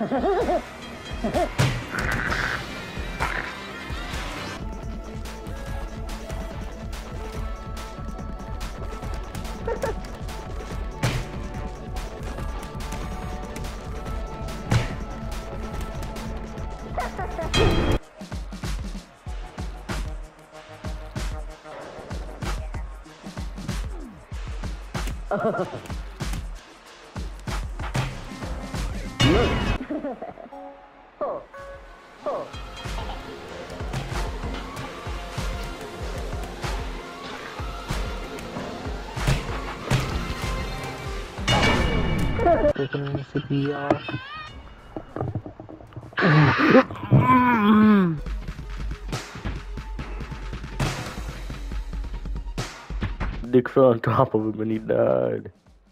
Freaking CPR. Dick fell on top of him and he died.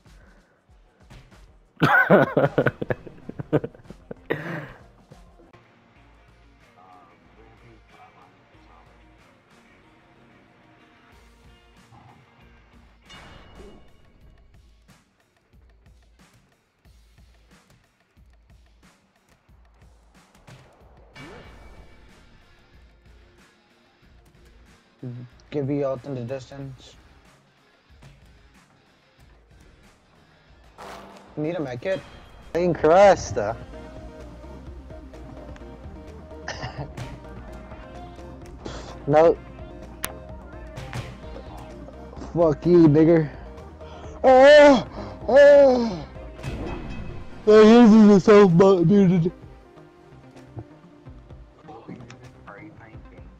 Give you out in the distance. Need a med kit? In crust. No. Fuck you, nigger. Oh! Oh! This is a self-muted.